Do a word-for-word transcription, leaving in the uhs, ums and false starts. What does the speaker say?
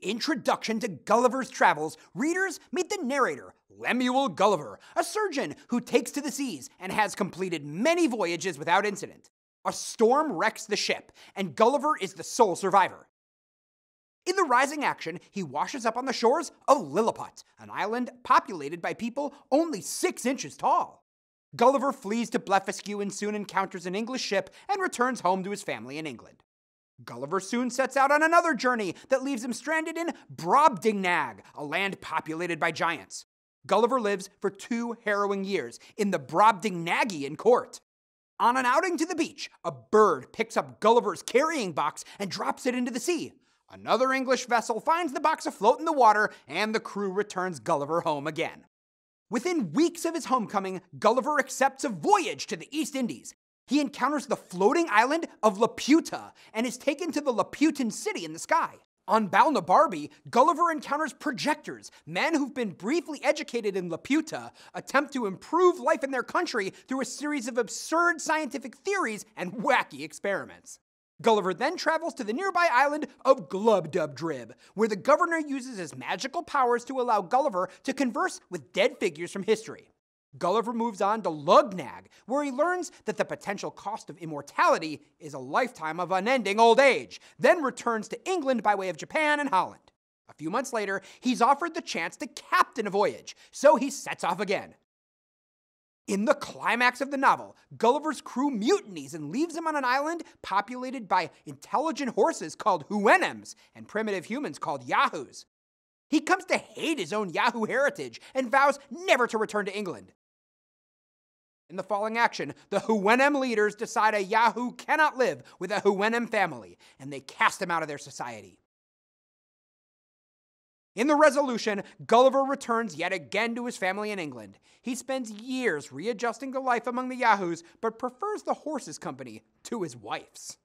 introduction to Gulliver's travels, readers meet the narrator, Lemuel Gulliver, a surgeon who takes to the seas and has completed many voyages without incident. A storm wrecks the ship, and Gulliver is the sole survivor. In the rising action, he washes up on the shores of Lilliput, an island populated by people only six inches tall. Gulliver flees to Blefuscu and soon encounters an English ship and returns home to his family in England. Gulliver soon sets out on another journey that leaves him stranded in Brobdingnag, a land populated by giants. Gulliver lives for two harrowing years in the Brobdingnagian court. On an outing to the beach, a bird picks up Gulliver's carrying box and drops it into the sea. Another English vessel finds the box afloat in the water, and the crew returns Gulliver home again. Within weeks of his homecoming, Gulliver accepts a voyage to the East Indies. He encounters the floating island of Laputa and is taken to the Lilliputian city in the sky. On Balnibarbi, Gulliver encounters projectors, men who've been briefly educated in Laputa, attempt to improve life in their country through a series of absurd scientific theories and wacky experiments. Gulliver then travels to the nearby island of Glubdubdrib, where the governor uses his magical powers to allow Gulliver to converse with dead figures from history. Gulliver moves on to Lugnag, where he learns that the potential cost of immortality is a lifetime of unending old age, then returns to England by way of Japan and Holland. A few months later, he's offered the chance to captain a voyage, so he sets off again. In the climax of the novel, Gulliver's crew mutinies and leaves him on an island populated by intelligent horses called Houyhnhnms and primitive humans called Yahoos. He comes to hate his own Yahoo heritage and vows never to return to England. In the following action, the Houyhnhnm leaders decide a Yahoo cannot live with a Houyhnhnm family, and they cast him out of their society. In the resolution, Gulliver returns yet again to his family in England. He spends years readjusting to life among the Yahoos, but prefers the horses' company to his wife's.